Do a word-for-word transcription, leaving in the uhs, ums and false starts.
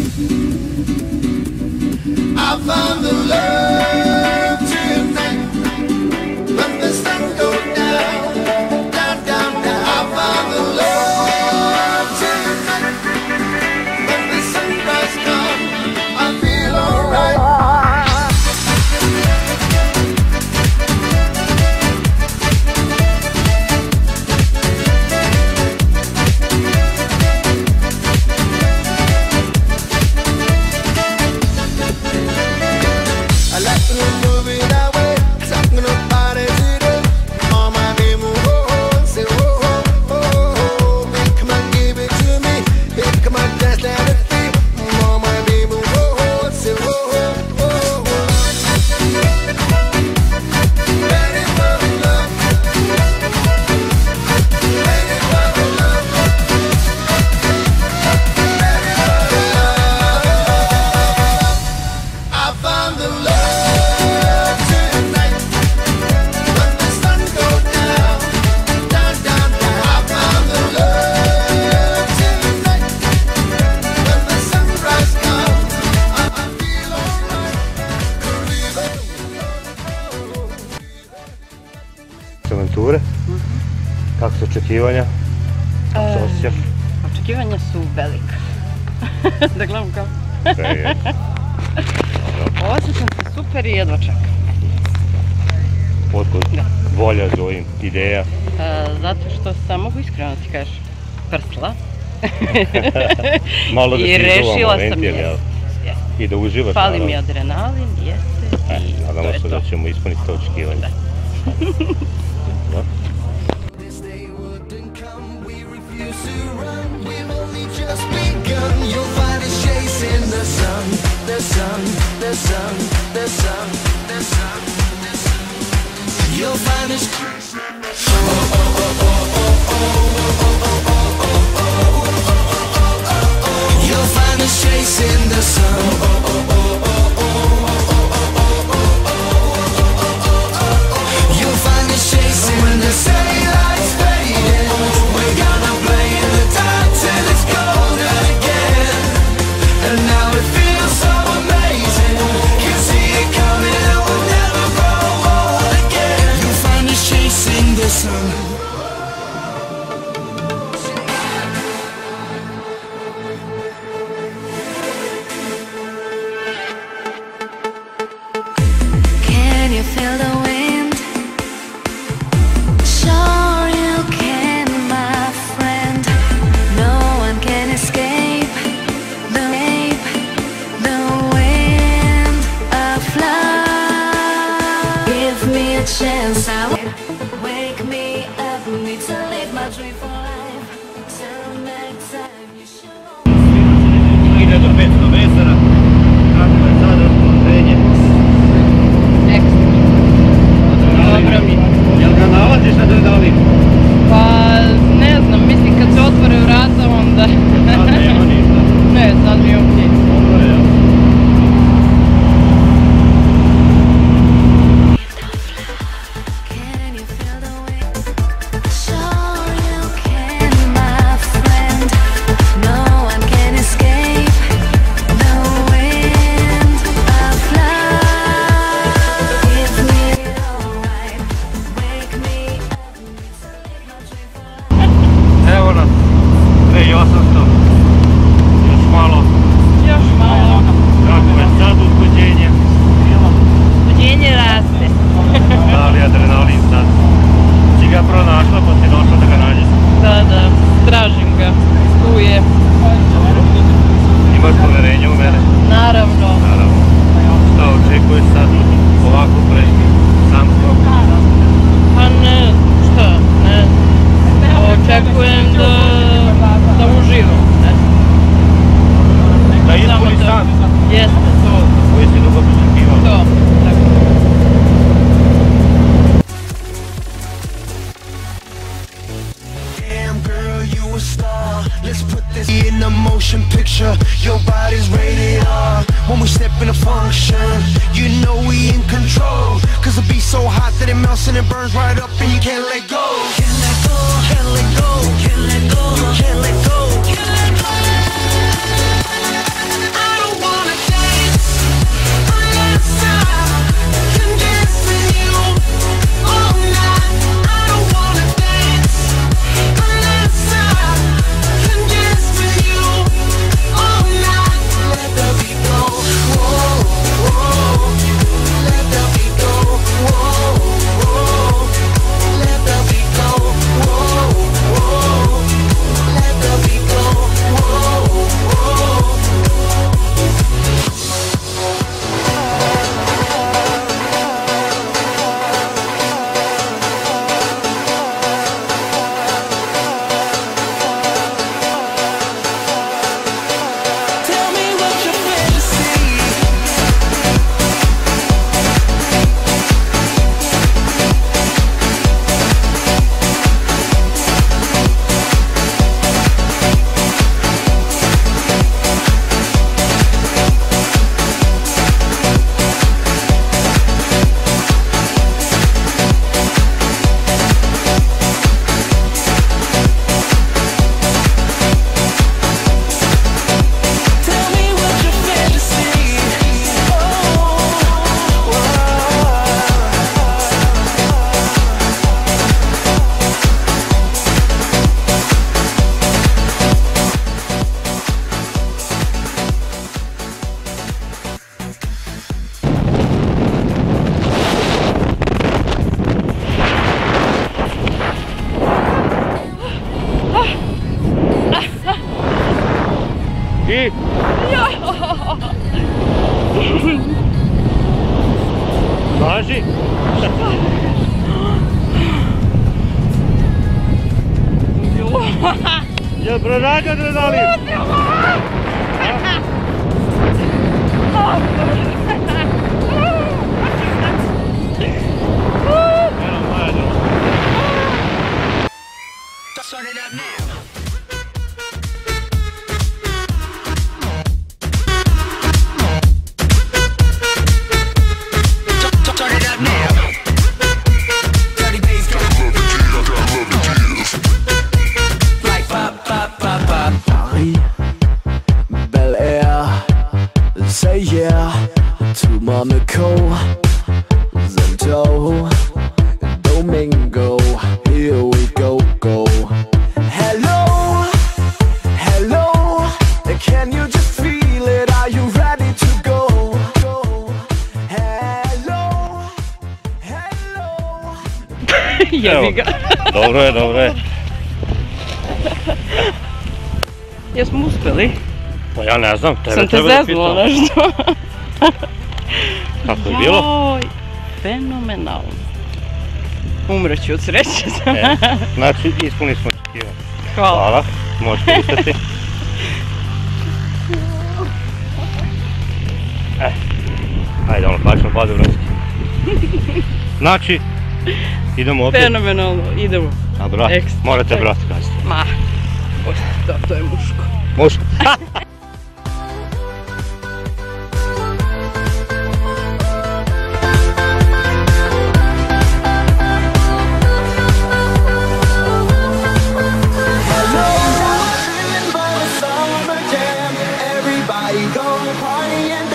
I found the love tonight. When the sun goes down, down, down, down. I found the love tonight. When the sunrise comes, I feel alright. I like to move it that way, talking about it today. All my people, oh, oh, say, oh, oh, oh, oh, baby, come on, give it to me. Baby, come on, dance down the feet. All my people, oh, oh, say, oh, oh, oh, oh. Ready for love. Ready for love. Ready for love. I found the love tonight. When the sun goes down, down, down, down. I found the love tonight. When the sunrise comes, I, I feel alright. Avanture? Kako su očekivanja? Kako se osjećaš? Očekivanja su velika. Da gledam kako. Sve je. Osjećam se super i jedva čekam. Otkud volja za ovim, ideja? E, zato što sam, mogu iskreno ti kažem, prsla. Malo da I si rešila izduvamo sam, ventil, jes, jel? jes. I da uživaš, Fali mi naravno. adrenalin, jeste, E, i to nadamo je se to. da ćemo ispuniti to očekivanje. Da. Da. This day wouldn't come, we refuse to run. We've only just begun. You'll find us chasing the sun, the sun, the sun, the sun, the sun, the sun. You'll find us chasing the sun. Oh, oh, oh, oh, oh, oh, oh, oh, oh, oh, oh. You'll find us chasing the sun. Oh, oh, oh, oh, oh, oh. You'll find us chasing when the city lights fading. We're gonna play in the dark till it's golden again. And now it feels so amazing. Can see it coming and we'll never grow old again. You'll find us chasing the sun. Can you feel the wind? Sure you can, my friend. No one can escape the wave, the wind of love. Give me a chance, I will wake me up. Need to live my dream for life. Till next time you show. Ide do petsto metara. Kako je sad raspoloženje? Ekstra. Dobro mi. Jel ga nalaziš adrenalin? Pa ne znam, mislim kad se otvore vrata onda... Sad nema ništa. Ne, sad mi je okej. Dobro je, jel? Can you feel the wind? Sure you can, my friend. No one can escape the wind of love. Give me alright, wake me up, need to live my dream for life. Evo nas, dve tisuće osamsto. Još malo. Još malo. Kako je sad uzbuđenje? Budjenje raste. Da li adrenalin sad? Si ga pronašla pa si došla da ga nađeš? Da, da, tražim ga. Tu je. Imaš poverenje u mene? Naravno. Naravno. Šta očekuješ sad ovako pred sam skok? Pa ne, šta, ne. Očekujem da, da uživam. Ne. Da ispuni Samo to. san Jeste, to. koji si dugo priželjkivao. To. Tako. Damn girl, you a star. Let's put this in a motion picture. Your body's rated R. When we step in a function, you know we in control. Cause it be so hot that it melts and it burns right up and you can't let go. Can't let go, can't let go, can't let go, you can't let go. Can't let go. Važi! Važi! Jel pronađe adrenalin? Start it up now. Start it up now. Dirty bass like pop, pop, pop, pop. Paris, Bel Air, say yeah to Monaco, Zento, Domingo. Here we go, go. Hello, hello. Can you just feel it? Are you ready to go? Go. Hello, hello. Jebi ga. Dobro je, dobro je. Jesmo uspjeli? Pa ja ne znam, tebe Sam te treba da zeznula pitam. nešto. Kako je bilo? Joj, fenomenalno. Umreću od sreće. E, znači, ispuni smo očekivanja. Hvala. Hvala, možete ustati. E, ajde ono, plaćamo Badovranski. Znači, idemo opet. Fenomenalno, idemo. A brat, Ekstra. morate brat kazati. Ma, oj, da, to je muško. Može. Everybody go party and